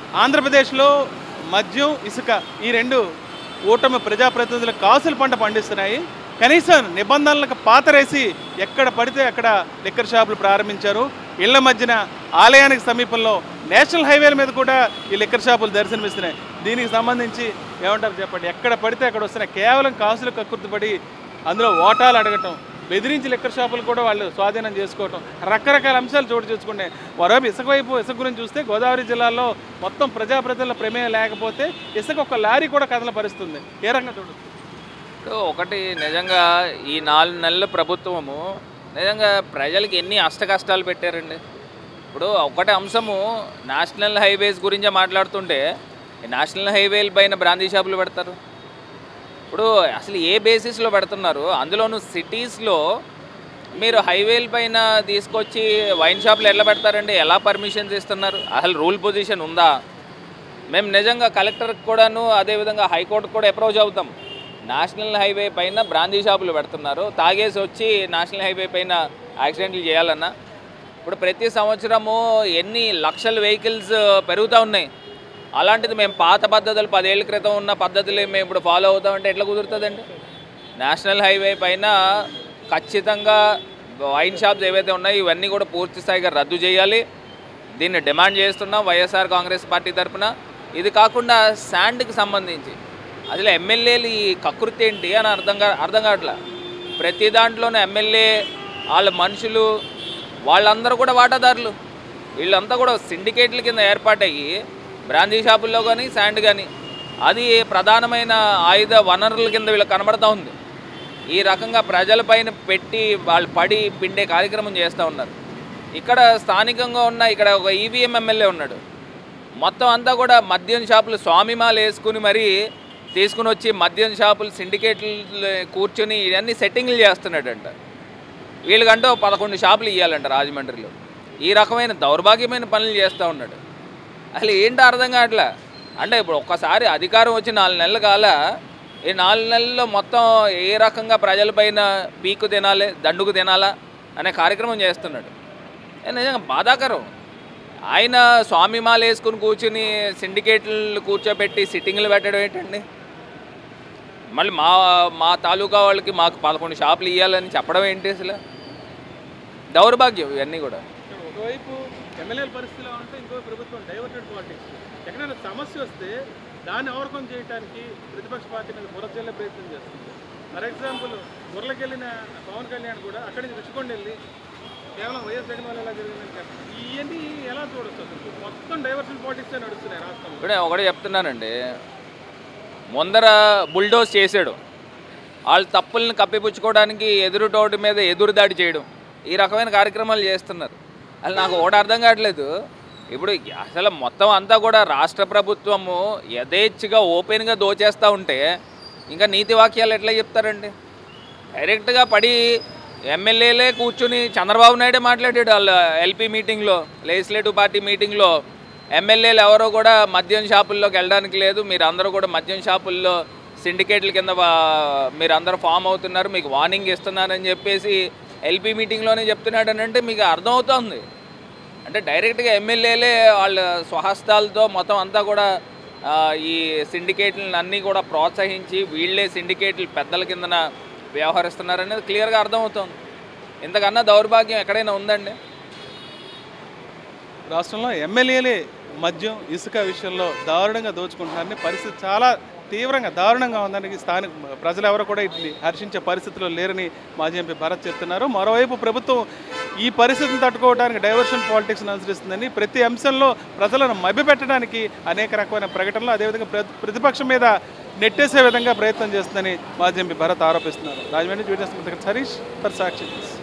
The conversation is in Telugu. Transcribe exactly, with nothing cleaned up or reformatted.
ఆంధ్రప్రదేశ్లో మద్యం ఇసుక ఈ రెండు కూటమి ప్రజాప్రతినిధుల కాసుల పంట పండిస్తున్నాయి. కనీసం నిబంధనలకు పాతరేసి ఎక్కడ పడితే అక్కడ లిక్కర్ షాపులు ప్రారంభించారు. ఇళ్ల మధ్యన ఆలయానికి సమీపంలో నేషనల్ హైవేల మీద కూడా ఈ లిక్కర్ షాపులు దర్శనమిస్తున్నాయి. దీనికి సంబంధించి ఏమంటారు చెప్పండి? ఎక్కడ పడితే అక్కడ వస్తున్నాయి. కేవలం కాసులు కక్కుర్తిపడి అందులో ఓటాలు అడగటం, బెదిరించి లిక్కర్ షాపులు కూడా వాళ్ళు స్వాధీనం చేసుకోవటం, రకరకాల అంశాలు చోటు చేసుకున్నాయి. మరోవైపు ఇసుక వైపు ఇసుక గురించి చూస్తే గోదావరి జిల్లాలో మొత్తం ప్రజాప్రతినిధుల ప్రమేయం లేకపోతే ఇసుక ఒక లారీ కూడా కథల పరిస్థితుంది. ఏ రకంగా చూడొచ్చు? ఇప్పుడు ఒకటి నిజంగా ఈ నాలుగు నెలల ప్రభుత్వము నిజంగా ప్రజలకి ఎన్ని అష్ట కష్టాలు పెట్టారండి. ఇప్పుడు ఒకటి అంశము నేషనల్ హైవేస్ గురించే మాట్లాడుతుంటే నేషనల్ హైవేల పైన బ్రాందీ షాపులు పెడతారు. ఇప్పుడు అసలు ఏ బేసిస్లో పెడుతున్నారు? అందులోనూ సిటీస్లో మీరు హైవేల పైన తీసుకొచ్చి వైన్ షాపులు ఎట్లా పెడతారండి? ఎలా పర్మిషన్స్ ఇస్తున్నారు? అసలు రూల్ పొజిషన్ ఉందా? మేము నిజంగా కలెక్టర్కి కూడాను అదేవిధంగా హైకోర్టుకు కూడా అప్రోచ్ అవుతాం. నేషనల్ హైవే పైన బ్రాందీ షాపులు పెడుతున్నారు, తాగేసి వచ్చి నేషనల్ హైవే పైన యాక్సిడెంట్లు చేయాలన్నా. ఇప్పుడు ప్రతి సంవత్సరము ఎన్ని లక్షల వెహికల్స్ పెరుగుతూ ఉన్నాయి. అలాంటిది మేము పాత పద్ధతులు పదేళ్ల క్రితం ఉన్న పద్ధతులు మేము ఇప్పుడు ఫాలో అవుతామంటే ఎట్లా కుదురుతుందండి? నేషనల్ హైవే పైన ఖచ్చితంగా వైన్ షాప్స్ ఏవైతే ఉన్నాయో ఇవన్నీ కూడా పూర్తి స్థాయిగా రద్దు చేయాలి. దీన్ని డిమాండ్ చేస్తున్నాం వైఎస్ఆర్ కాంగ్రెస్ పార్టీ తరఫున. ఇది కాకుండా శాండ్కి సంబంధించి అసలు ఎమ్మెల్యేలు ఈ కకృతి ఏంటి అని అర్థం కా అర్థం కావట్లా. ప్రతి దాంట్లోనే ఎమ్మెల్యే వాళ్ళ మనుషులు వాళ్ళందరూ కూడా వాటాదారులు. వీళ్ళంతా కూడా సిండికేట్ల కింద ఏర్పాటయ్యి బ్రాందీ షాపుల్లో కానీ శాండ్ కానీ అది ప్రధానమైన ఆయుధ వనరుల కింద వీళ్ళకి కనబడుతూ ఉంది. ఈ రకంగా ప్రజలపైన పెట్టి వాళ్ళు పడి పిండే కార్యక్రమం చేస్తూ ఉన్నారు. ఇక్కడ స్థానికంగా ఉన్న ఇక్కడ ఒక ఈవీఎం ఎమ్మెల్యే ఉన్నాడు. మొత్తం అంతా కూడా మద్యం షాపులు స్వామిమాలు వేసుకుని మరీ తీసుకుని వచ్చి మద్యం షాపులు సిండికేట్లు కూర్చొని ఇవన్నీ సెట్టింగ్లు చేస్తున్నాడంట. వీళ్ళకంటే పదకొండు షాపులు ఇవ్వాలంట రాజమండ్రిలో. ఈ రకమైన దౌర్భాగ్యమైన పనులు చేస్తూ ఉన్నాడు. అసలు ఏంటో అర్థం కావట్లే. అంటే ఇప్పుడు ఒక్కసారి అధికారం వచ్చి నాలుగు నెలలు కాల, ఈ నాలుగు నెలల్లో మొత్తం ఏ రకంగా ప్రజలపైన పీకు తినాలి, దండుకు తినాలా అనే కార్యక్రమం చేస్తున్నాడు. నిజంగా బాధాకరం. ఆయన స్వామిమాల వేసుకుని కూర్చుని సిండికేట్లు కూర్చోబెట్టి సిట్టింగ్లు పెట్టడం ఏంటండి? మళ్ళీ మా మా తాలూకా వాళ్ళకి మాకు పదకొండు షాపులు ఇవ్వాలని చెప్పడం ఏంటి? అసలు దౌర్భాగ్యం ఇవన్నీ కూడా. ఒకవైపు ఎమ్మెల్యేల పరిస్థితిలో ఉంటే ఇంకో ప్రభుత్వం డైవర్టెడ్ పాలిటిక్స్. ఎక్కడైనా సమస్య వస్తే దాన్ని ఓవర్కమ్ చేయడానికి ప్రతిపక్ష పార్టీ మీద బురద జల్లే ప్రయత్నం చేస్తుంది. ఫర్ ఎగ్జాంపుల్ బుర్రకి వెళ్ళిన పవన్ కళ్యాణ్ కూడా అక్కడి నుంచి రుచికొండ వెళ్ళి కేవలం వైఎస్ జగన్ వల్ల ఎలా జరిగిందంటే ఇవన్నీ ఎలా చూడొచ్చు? అసలు మొత్తం డైవర్షన్ పాలిటిక్స్ నడుస్తున్నాయి రాష్ట్రంలో. ఇప్పుడే ఒకటే చెప్తున్నానండి, ముందర బుల్డోజ్ చేసాడు, వాళ్ళు తప్పుల్ని కప్పిపుచ్చుకోవడానికి ఎదురుటోటి మీద ఎదురుదాడి చేయడం, ఈ రకమైన కార్యక్రమాలు చేస్తున్నారు. అసలు నాకు ఒకటి అర్థం కావట్లేదు. ఇప్పుడు అసలు మొత్తం అంతా కూడా రాష్ట్ర ప్రభుత్వము యథేచ్ఛగా ఓపెన్గా దోచేస్తూ ఉంటే ఇంకా నీతి వాక్యాలు ఎట్లా చెప్తారండి? డైరెక్ట్గా పడి ఎమ్మెల్యేలే కూర్చుని చంద్రబాబు నాయుడే మాట్లాడాడు వాళ్ళ ఎల్పీ మీటింగ్లో, లెజిస్లేటివ్ పార్టీ మీటింగ్లో. ఎమ్మెల్యేలు ఎవరో కూడా మద్యం షాపుల్లోకి వెళ్ళడానికి లేదు, మీరు అందరూ కూడా మద్యం షాపుల్లో సిండికేట్ల కింద మీరు అందరూ ఫామ్ అవుతున్నారు, మీకు వార్నింగ్ ఇస్తున్నారని చెప్పేసి ఎల్పీ మీటింగ్లోనే చెప్తున్నాడు అని అంటే మీకు అర్థమవుతుంది. అంటే డైరెక్ట్గా ఎమ్మెల్యేలే వాళ్ళ స్వహస్తాలతో మొత్తం అంతా కూడా ఈ సిండికేట్లను అన్నీ కూడా ప్రోత్సహించి వీళ్ళే సిండికేట్లు పెద్దల కిందన వ్యవహరిస్తున్నారనేది క్లియర్గా అర్థమవుతుంది. ఇంతకన్నా దౌర్భాగ్యం ఎక్కడైనా ఉందండి? రాష్ట్రంలో ఎమ్మెల్యేలే మద్యం ఇసుక విషయంలో దారుణంగా దోచుకుంటున్నారని పరిస్థితి చాలా తీవ్రంగా దారుణంగా ఉందని స్థానిక ప్రజలు ఎవరు కూడా ఇట్లా హర్షించే పరిస్థితిలో లేరని మాజీ ఎంపీ భరత్ చెప్తున్నారు. మరోవైపు ప్రభుత్వం ఈ పరిస్థితిని తట్టుకోవడానికి డైవర్షన్ పాలిటిక్స్ను అనుసరిస్తుందని, ప్రతి అంశంలో ప్రజలను మభ్యపెట్టడానికి అనేక రకమైన ప్రకటనలు, అదేవిధంగా ప్రతిపక్షం మీద నెట్టేసే విధంగా ప్రయత్నం చేస్తుందని మాజీ ఎంపీ భరత్ ఆరోపిస్తున్నారు. Rajahmundry junior Harish for Sakshi.